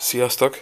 Sziasztok!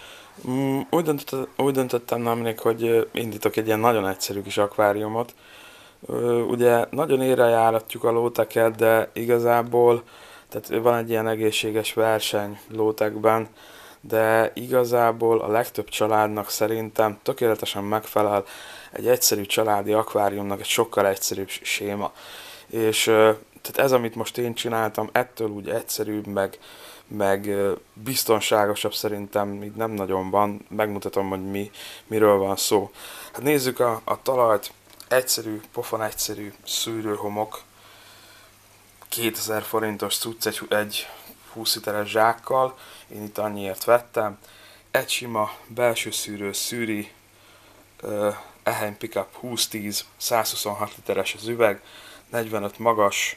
Úgy döntöttem nemrég, hogy indítok egy ilyen nagyon egyszerű kis akváriumot. Ugye nagyon éjre járatjuk a lóteket, de igazából tehát van egy ilyen egészséges verseny lótekben, de igazából a legtöbb családnak szerintem tökéletesen megfelel egy egyszerű családi akváriumnak egy sokkal egyszerűbb séma. És tehát ez, amit most én csináltam, ettől úgy egyszerűbb, meg biztonságosabb szerintem így nem nagyon van. Megmutatom, hogy miről van szó. Hát nézzük a talajt. Egyszerű, pofon egyszerű szűrőhomok. 2000 forintos cucc egy 20 literes zsákkal. Én itt annyiért vettem. Egy sima belső szűrő szűri. Ehely Pickup 2010, 126 literes az üveg. 45 magas,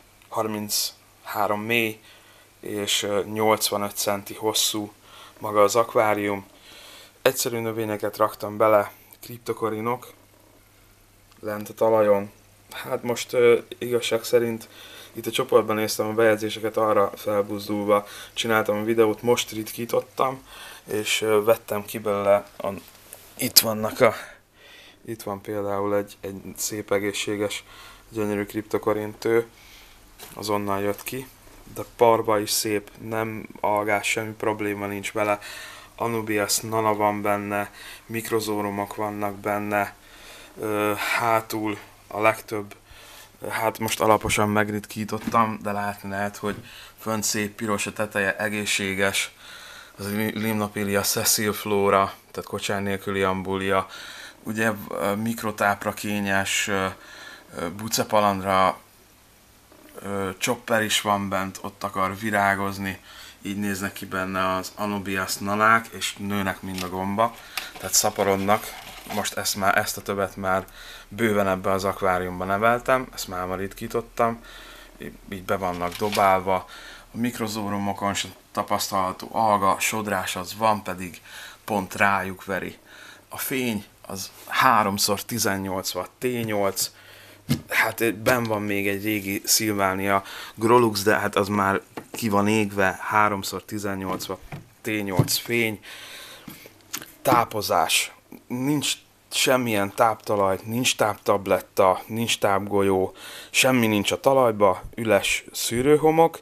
33 mély és 85 centi hosszú maga az akvárium. Egyszerű növényeket raktam bele, kriptokorinok, lent a talajon. Hát most igazság szerint itt a csoportban néztem a bejegyzéseket, arra felbuzdulva csináltam a videót, most ritkítottam, és vettem ki belőle, itt vannak itt van például egy szép egészséges, gyönyörű kriptokorintő, azonnal jött ki, de parba is szép, nem algás, semmi probléma nincs vele. Anubias nana van benne, mikrozórumok vannak benne, hátul a legtöbb, hát most alaposan megritkítottam, de látni lehet, hogy fönt szép piros a teteje, egészséges, az Limnopilia sessiliflora, tehát kocsán nélküli ambulia, ugye mikrotápra kényes, bucepalandra, chopper is van bent, ott akar virágozni, így néznek ki benne az Anubias nanák, és nőnek mind a gomba, tehát szaporodnak. Most ezt a többet már bőven ebbe az akváriumba neveltem, ezt már ritkítottam, így be vannak dobálva. A mikrozórumokon sem tapasztalható alga, sodrás az van, pedig pont rájuk veri. A fény az 3x18 watt T8, hát benn van még egy régi Sylvania Grolux, de hát az már ki van égve, 3x18 watt T8 fény. Tápozás. Nincs semmilyen táptalaj, nincs táptabletta, nincs tápgolyó, semmi nincs a talajba, üles szűrőhomok.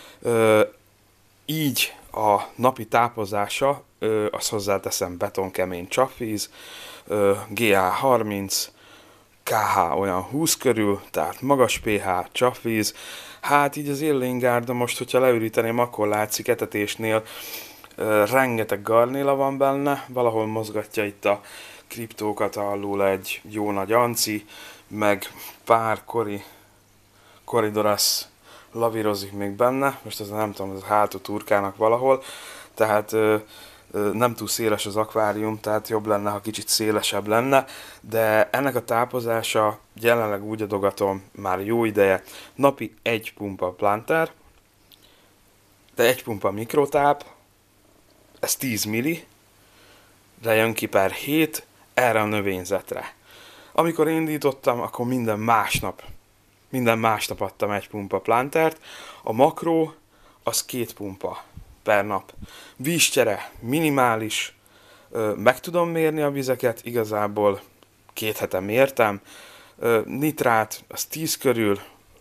Így a napi tápozása, azt hozzáteszem, betonkemény csapvíz, GA30, KH olyan 20 körül, tehát magas pH, csapvíz. Hát így az Irlingárda most, hogyha leüríteném, akkor látszik etetésnél, rengeteg garnéla van benne, valahol mozgatja itt a kriptókat alul egy jó nagy anci, meg pár Corydoras lavírozik még benne, most ez nem tudom, ez a hátul turkának valahol, tehát nem túl széles az akvárium, tehát jobb lenne, ha kicsit szélesebb lenne, de ennek a tápozása jelenleg úgy adogatom már jó ideje, napi egy pumpa planter, de egy pumpa mikrotáp, ez 10 milli, de jön ki per hét erre a növényzetre. Amikor indítottam, akkor minden másnap adtam egy pumpa plantert, a makró az 2 pumpa per nap. Vízcsere minimális, meg tudom mérni a vizeket, igazából 2 hete mértem, nitrát az 10 körül,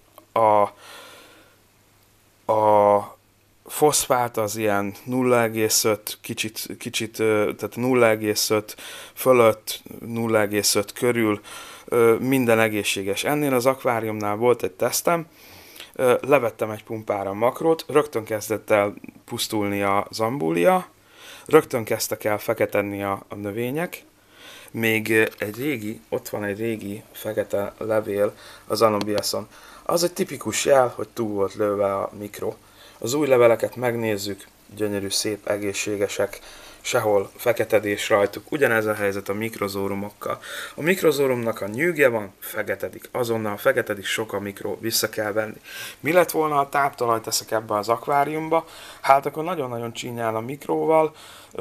a foszfát az ilyen 0,5, kicsit tehát 0,5 fölött, 0,5 körül, minden egészséges. Ennél az akváriumnál volt egy tesztem, levettem egy pumpára a makrót, rögtön kezdett el pusztulni a zambúlia, rögtön kezdtek el feketenni a növények, még ott van egy régi fekete levél az Anubiason. Az egy tipikus jel, hogy túl volt lőve a mikro. Az új leveleket megnézzük, gyönyörű, szép, egészségesek, sehol feketedés rajtuk. Ugyanez a helyzet a mikrozórumokkal. A mikrozórumnak a nyűgje van, feketedik. Azonnal feketedik, sok a mikro, vissza kell venni. Mi lett volna, ha táptalajt teszek ebbe az akváriumba? Hát akkor nagyon-nagyon csínyán a mikróval,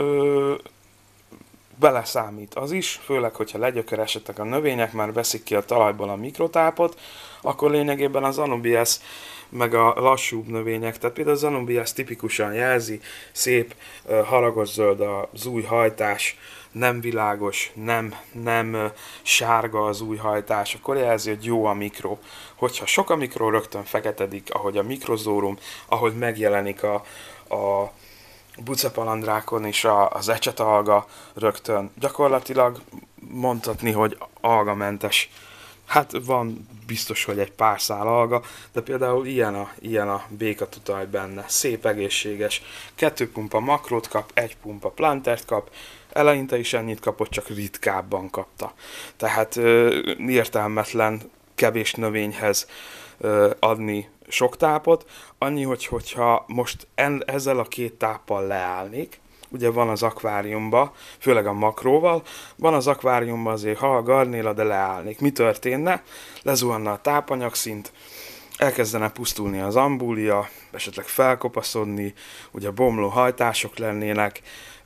beleszámít az is, főleg, hogyha legyökeresedtek a növények, már veszik ki a talajból a mikrotápot, akkor lényegében az Anubias meg a lassúbb növények, tehát például a Zanubias tipikusan jelzi, szép, haragos zöld az új hajtás, nem világos, nem sárga az új hajtás, akkor jelzi, hogy jó a mikro. Hogyha sok a mikro, rögtön feketedik, ahogy a mikrozórum, ahogy megjelenik a bucepalandrákon is az ecsetalga, rögtön gyakorlatilag mondhatni, hogy algamentes. Hát van biztos, hogy egy pár szál alga, de például ilyen a békatutaj benne. Szép, egészséges. 2 pumpa makrót kap, 1 pumpa plantert kap, eleinte is ennyit kapott, csak ritkábban kapta. Tehát értelmetlen kevés növényhez adni sok tápot. Annyi, hogyha most ezzel a 2 táppal leállnék, ugye van az akváriumban, főleg a makróval, van az akváriumban azért, ha a garnéla, de leállnék. Mi történne? Lezuhanna a tápanyagszint, elkezdene pusztulni az ambúlia, esetleg felkopaszodni, ugye bomló hajtások lennének,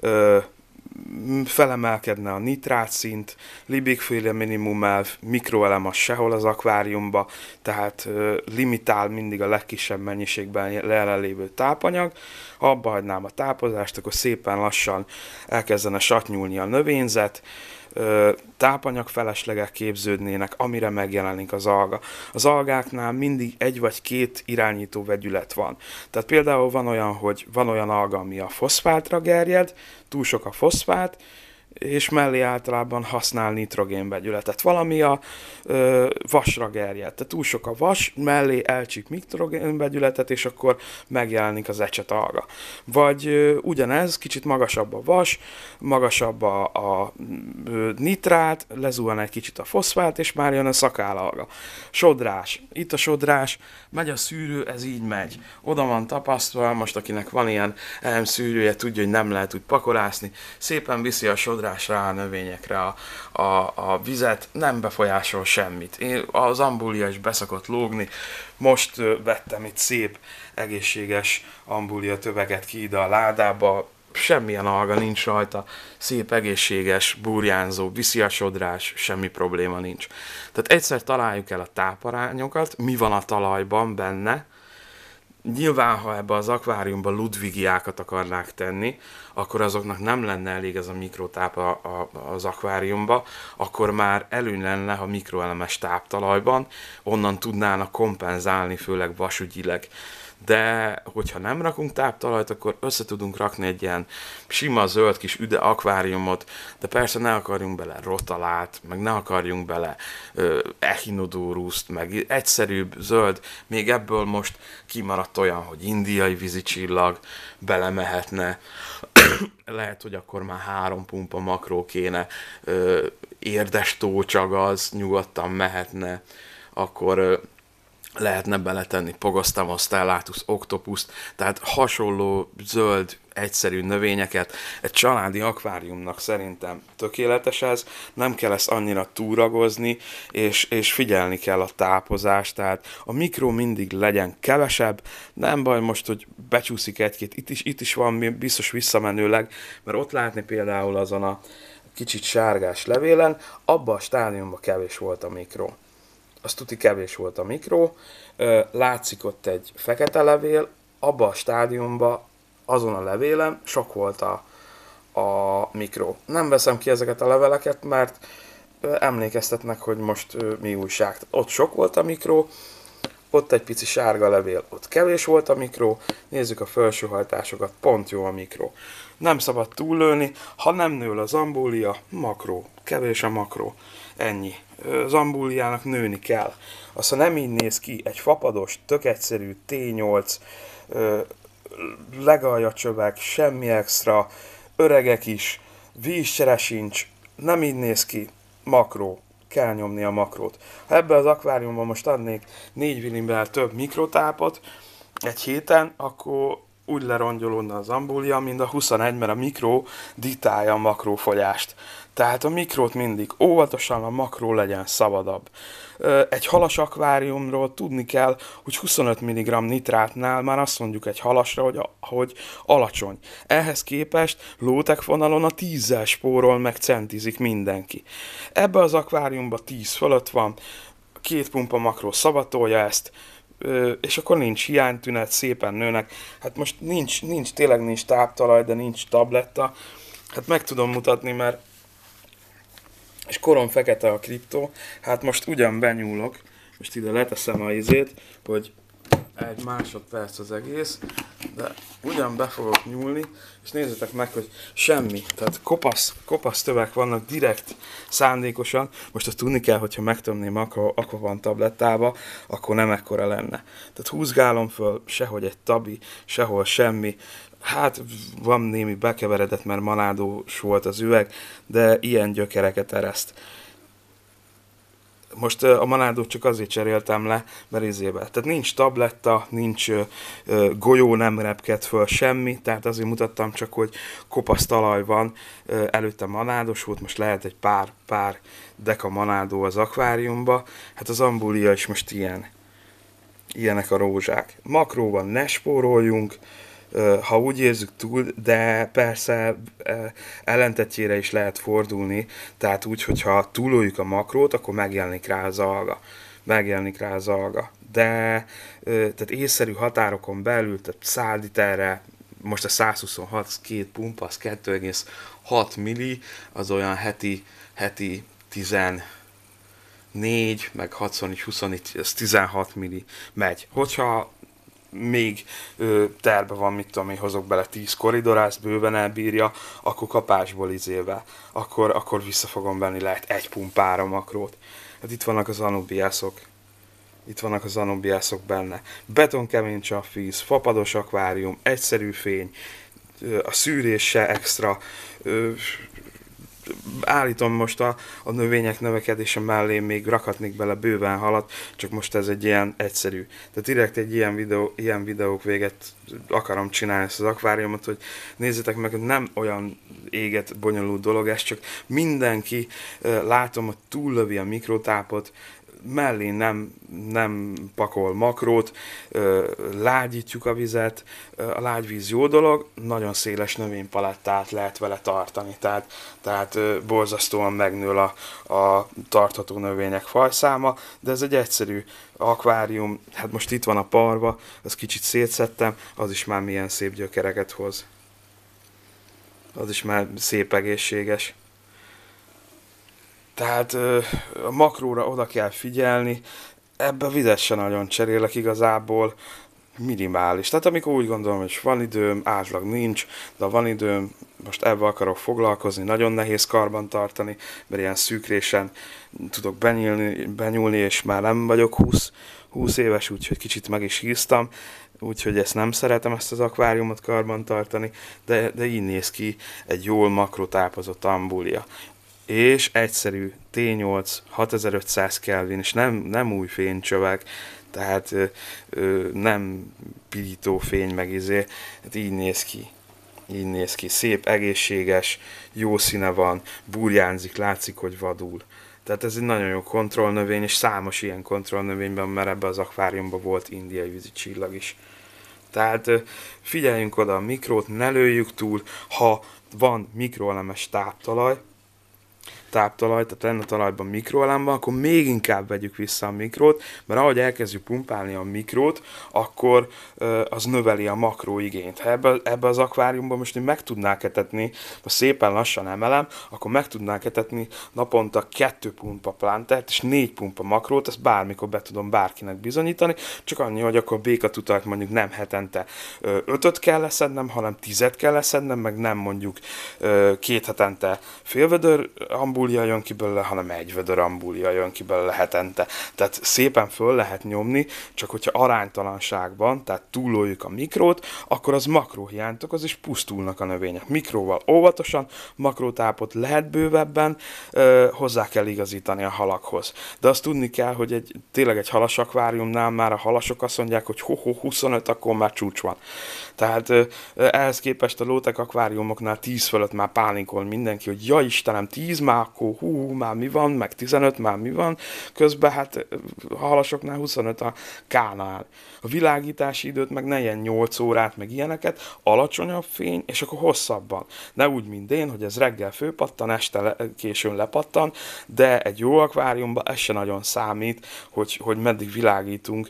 felemelkedne a nitrátszint, libikféle minimum elv, mikroelem az sehol az akváriumba, tehát limitál mindig a legkisebb mennyiségben jelenlévő tápanyag. Ha abba hagynám a tápozást, akkor szépen lassan elkezdene satnyulni a növényzet, tápanyagfeleslegek képződnének, amire megjelenik az alga. Az algáknál mindig 1 vagy 2 irányító vegyület van. Tehát például van olyan alga, ami a foszfátra gerjed, túl sok a foszfát, és mellé általában használ nitrogénvegyületet. Valami a vasra gerjed. Tehát túl sok a vas, mellé elcsíp nitrogénvegyületet, és akkor megjelenik az ecsetalga. Vagy ugyanez, kicsit magasabb a vas, magasabb a nitrát, lezuhan egy kicsit a foszfát, és már jön a szakálalga. Sodrás. Itt a sodrás, megy a szűrő, ez így megy. Oda van tapasztva, most akinek van ilyen szűrője, tudja, hogy nem lehet úgy pakolászni, szépen viszi a sodrás rá a növényekre a vizet, nem befolyásol semmit. Az ambúlia is beszokott lógni, most vettem itt szép, egészséges ambúlia töveget ki ide a ládába, semmilyen alga nincs rajta, szép, egészséges, burjánzó, viszi a sodrás, semmi probléma nincs. Tehát egyszer találjuk el a táparányokat, mi van a talajban benne. Nyilván, ha ebbe az akváriumban ludvigiákat akarnák tenni, akkor azoknak nem lenne elég ez a mikrotáp az akváriumba, akkor már előny lenne, ha mikroelemes táptalajban, onnan tudnának kompenzálni, főleg vasügyileg. De hogyha nem rakunk táptalajt, akkor össze tudunk rakni egy ilyen sima zöld kis üde akváriumot, de persze ne akarjunk bele rotalát, meg ne akarjunk bele echinodorust, meg egyszerűbb zöld, még ebből most kimaradt olyan, hogy indiai vízicsillag belemehetne, lehet, hogy akkor már 3 pumpa makró kéne, érdes tócsag az nyugodtan mehetne, akkor lehetne beletenni Pogostamus stellatus, octopuszt, tehát hasonló zöld, egyszerű növényeket. Egy családi akváriumnak szerintem tökéletes ez, nem kell ezt annyira túragozni, és figyelni kell a tápozást, tehát a mikro mindig legyen kevesebb, nem baj most, hogy becsúszik egy-két, itt is van biztos visszamenőleg, mert ott látni például azon a kicsit sárgás levélen, abban a stádiumban kevés volt a mikro. Az tuti kevés volt a mikro, látszik ott egy fekete levél, abban a stádiumban, azon a levélen sok volt a mikro. Nem veszem ki ezeket a leveleket, mert emlékeztetnek, hogy most mi újság. Ott sok volt a mikro, ott egy pici sárga levél, ott kevés volt a mikro, nézzük a felsőhajtásokat, pont jó a mikro. Nem szabad túllőni, ha nem nől az ambúlia, makró, kevés a makró, ennyi. Az ambúliának nőni kell. Aztán nem így néz ki, egy fapados, tök egyszerű, T8, legaljacsövek, semmi extra, öregek is, vízcsere sincs, nem így néz ki, makró, kell nyomni a makrót. Ha ebbe az akváriumban most adnék 4 millimmel több mikrotápot egy héten, akkor úgy lerongyolódna az ambúlia, mint a 21, mert a mikro diktálja a makrófogyást. Tehát a mikrót mindig óvatosan, a makró legyen szabadabb. Egy halas akváriumról tudni kell, hogy 25 mg nitrátnál már azt mondjuk egy halasra, hogy alacsony. Ehhez képest lótek vonalon a 10-zel spórol, meg centizik mindenki. Ebbe az akváriumban 10 fölött van, 2 pumpa makró szabatolja ezt, és akkor nincs hiánytünet, szépen nőnek. Hát most tényleg nincs táptalaj, de nincs tabletta. Hát meg tudom mutatni, mert és korom fekete a kriptó, hát most ugyan benyúlok, most ide leteszem a izét, hogy egy másodperc az egész, de ugyan be fogok nyúlni, és nézzétek meg, hogy semmi, tehát kopasz tövek vannak direkt szándékosan, most azt tudni kell, hogyha megtömném Aquaban tablettába, akkor nem ekkora lenne. Tehát húzgálom föl, sehogy egy tabi, sehol semmi, hát van némi bekeveredett, mert manádós volt az üveg, de ilyen gyökereket ereszt. Most a manádót csak azért cseréltem le, mert tehát nincs tabletta, nincs golyó, nem repked föl semmi, tehát azért mutattam csak, hogy kopasz talaj van, előtte manádos volt, most lehet egy pár deka manádó az akváriumba, hát az ambulia is most ilyenek a rózsák. Makróban ne spóroljunk, ha úgy érzük túl, de persze ellentetjére is lehet fordulni, tehát úgy, hogyha túloljuk a makrót, akkor megjelenik rá az alga. De tehát észszerű határokon belül, tehát 100 literre, most a 126 két pumpa, az 2,6 milli, az olyan heti 14, meg 6x20, ez 16 milli megy. Hogyha még terve van, mit tudom én, hozok bele 10 koridorást, bőven elbírja, akkor kapásból izével, akkor vissza fogom venni, lehet egy pumpára makrót. Hát itt vannak az anubiászok benne. Betonkemény csapvíz, fapados akvárium, egyszerű fény, a szűrés se extra, állítom most a növények növekedése mellé még rakhatnék bele bőven halat, csak most ez egy ilyen egyszerű. Tehát direkt egy ilyen videók véget akarom csinálni ezt az akváriumot, hogy nézzétek meg, hogy nem olyan éget bonyolult dolog, ez csak mindenki, látom, hogy túllövi a mikrotápot, mellé nem pakol makrót, lágyítjuk a vizet, a lágyvíz jó dolog, nagyon széles növénypalettát lehet vele tartani, tehát borzasztóan megnő a tartható növények fajszáma, de ez egy egyszerű akvárium, hát most itt van a parva, azt kicsit szétszedtem, az is már milyen szép gyökereket hoz. Az is már szép egészséges. Tehát a makróra oda kell figyelni, ebbe vizet se nagyon cserélek igazából, minimális. Tehát amikor úgy gondolom, hogy van időm, átlag nincs, de van időm, most ebben akarok foglalkozni, nagyon nehéz karban tartani, mert ilyen szűkrésen tudok benyúlni, és már nem vagyok 20 éves, úgyhogy kicsit meg is híztam, úgyhogy ezt nem szeretem, ezt az akváriumot karban tartani, de így néz ki egy jól makrotápozott ambulia. És egyszerű T8 6500 Kelvin, és nem új fénycsövek, tehát nem pirító fény meg hát így néz ki, szép, egészséges, jó színe van, burjánzik, látszik, hogy vadul. Tehát ez egy nagyon jó kontrollnövény, és számos ilyen kontrollnövényben, mert ebben az akváriumban volt indiai vízi csillag is. Tehát figyeljünk oda a mikrót, ne lőjük túl, ha van mikroelemes táptalaj, tehát lenne a talajban mikroelemben, akkor még inkább vegyük vissza a mikrót, mert ahogy elkezdjük pumpálni a mikrót, akkor az növeli a makróigényt. Ha ebbe az akváriumban most én meg tudnák etetni, ha szépen lassan emelem, akkor meg tudnák etetni naponta 2 pumpa plántert és 4 pumpa makrót, ezt bármikor be tudom bárkinek bizonyítani, csak annyi, hogy akkor békatutajt mondjuk nem hetente 5-öt kell leszednem, hanem 10-et kell leszednem, meg nem mondjuk 2 hetente félvödör ambúlia jön ki belőle, hanem egy vödör ambúlia jön ki belőle hetente. Tehát szépen föl lehet nyomni, csak hogyha aránytalanságban, tehát túloljuk a mikrót, akkor az makróhiányt okoz, és pusztulnak a növények. Mikróval óvatosan, makrótápot lehet bővebben, hozzá kell igazítani a halakhoz. De azt tudni kell, hogy tényleg egy halas akváriumnál már a halasok azt mondják, hogy 25, akkor már csúcs van. Tehát ehhez képest a lótek akváriumoknál 10 fölött már pánikol mindenki, hogy ja Istenem, 10 már akkor hú, már mi van, meg 15, már mi van, közben hát a halasoknál 25 a kánál. A világítási időt meg ne ilyen 8 órát, meg ilyeneket, alacsonyabb fény, és akkor hosszabban. Ne úgy, mint én, hogy ez reggel főpattan, este későn lepattan, de egy jó akváriumban ez se nagyon számít, hogy meddig világítunk.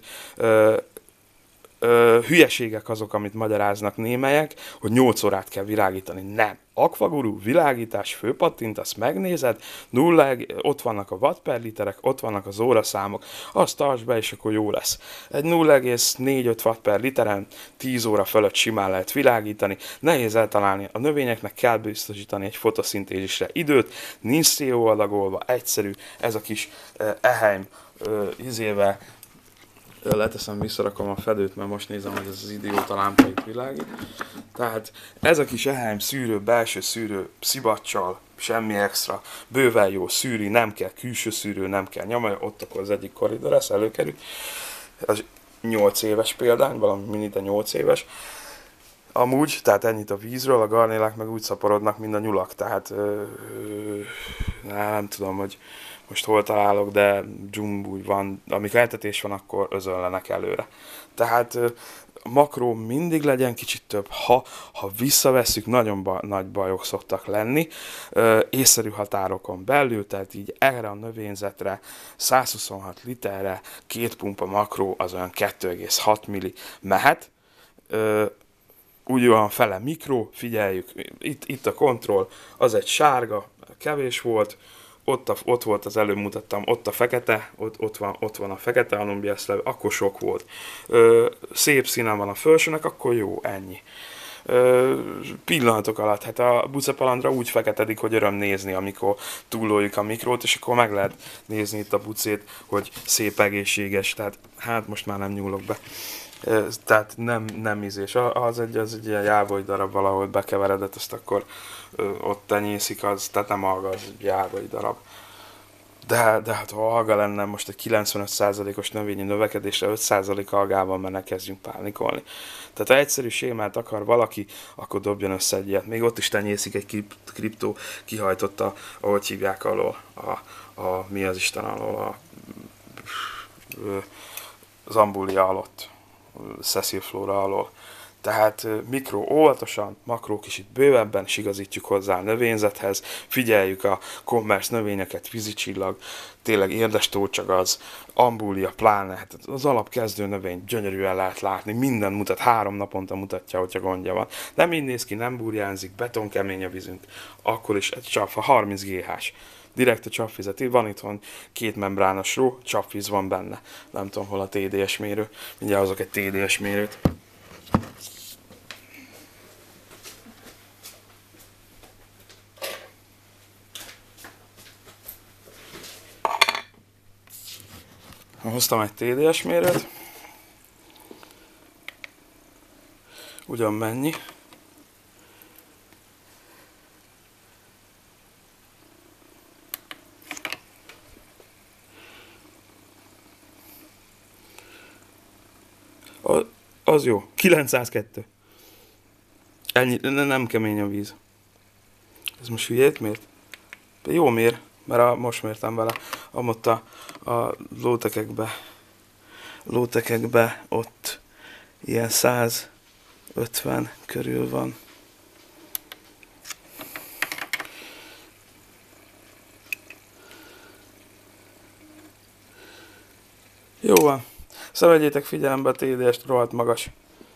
Hülyeségek azok, amit magyaráznak némelyek, hogy 8 órát kell világítani. Nem. Akvaguru, világítás, főpattintasz, megnézed, ott vannak a watt per literek, ott vannak az óraszámok, azt tartsd be, és akkor jó lesz. Egy 0,45 watt per literen 10 óra fölött simán lehet világítani, nehéz eltalálni, a növényeknek kell biztosítani egy fotoszintézisre időt, nincs CO adagolva, egyszerű, ez a kis eheim izével, leteszem, visszarakom a fedőt, mert most nézem, hogy ez az idióta lámpa itt világít. Tehát ez a kis eheim szűrő, belső szűrő, szivacsal, semmi extra, bőven jó szűri, nem kell külső szűrő, nem kell nyomolja, ott akkor az egyik koridor, ez előkerül. Ez 8 éves példány, valami mini, de 8 éves. Amúgy, tehát ennyit a vízről, a garnélák meg úgy szaporodnak, mint a nyulak, tehát nem tudom, hogy most hol találok, de dzsumbúj van, amikor eltetés van, akkor özönlenek előre. Tehát makró mindig legyen kicsit több, ha visszavesszük, nagyon nagy bajok szoktak lenni, észszerű határokon belül, tehát így erre a növényzetre 126 literre 2 pumpa makró az olyan 2,6 milli mehet, úgy van fele mikro, figyeljük, itt a kontroll, az egy sárga, kevés volt, ott volt az előbb mutattam, ott a fekete, ott van a fekete anombiaszlev, akkor sok volt. Szép színen van a felsőnek, akkor jó, ennyi. Pillanatok alatt, hát a bucepalandra úgy feketedik, hogy öröm nézni, amikor túlloljuk a mikrót, és akkor meg lehet nézni itt a bucét, hogy szép egészséges, tehát hát most már nem nyúlok be. Tehát nem ízés, az egy ilyen jávoly darab valahol bekeveredett, azt akkor ott tenyészik, az, tehát nem alga, az egy jávoly darab. De hát ha alga lenne most egy 95%-os növényi növekedésre 5% algával, mert ne kezdjünk pánikolni. Tehát ha egyszerű sémát akar valaki, akkor dobjon össze egy ilyet. Még ott is tenyészik egy kriptó, kihajtotta, ahogy hívják alól, mi az Isten alól, az ambúlia alatt. Szeszilflóra alól. Tehát mikro óvatosan, makró kicsit bővebben, és igazítjuk hozzá a növényzethez, figyeljük a commerce növényeket, vízicsillag, tényleg érdestócsagaz, ambúlia, pláne, hát az alapkezdő növény gyönyörűen lehet látni, minden mutat, 3 naponta mutatja, hogyha gondja van. Nem így néz ki, nem burjánzik, betonkemény a vízünk, akkor is egy csapfa, 30 GH-s. Direkt a csapvizet. Van itthon 2 membrános ró, csapvíz van benne. Nem tudom, hol a TDS mérő. Mindjárt hozok egy TDS mérőt. Hoztam egy TDS mérőt. Ugyan mennyi? Az jó. 902. Ennyi, nem kemény a víz. Ez most hülyét miért? De jó mér, mert most mértem vele. Amott a lótekekbe ott ilyen 150 körül van. Jó van. Szóval vegyétek figyelembe, a TDS-t rohadt magas.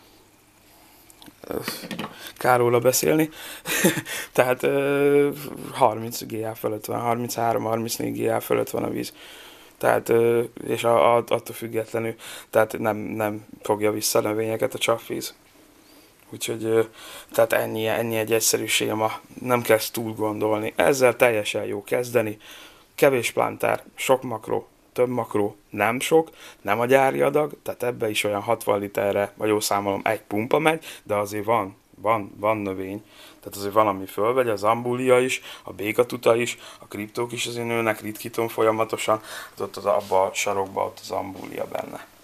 Kár róla beszélni. Tehát 30 GA fölött van, 33-34 GA fölött van a víz. Tehát, és attól függetlenül, tehát nem fogja vissza a növényeket a csapvíz. Úgyhogy, tehát ennyi egy egyszerű séma, nem kell túl gondolni. Ezzel teljesen jó kezdeni. Kevés plántár, sok makró, több makró, nem sok, nem a gyári adag, tehát ebbe is olyan 60 literre, vagy jól számolom, 1 pumpa megy, de azért van növény. Tehát azért valami fölvegy, az ambúlia is, a békatuta is, a kriptók is azért nőnek, ritkítom folyamatosan, ott abban a sarokban ott az ambúlia benne.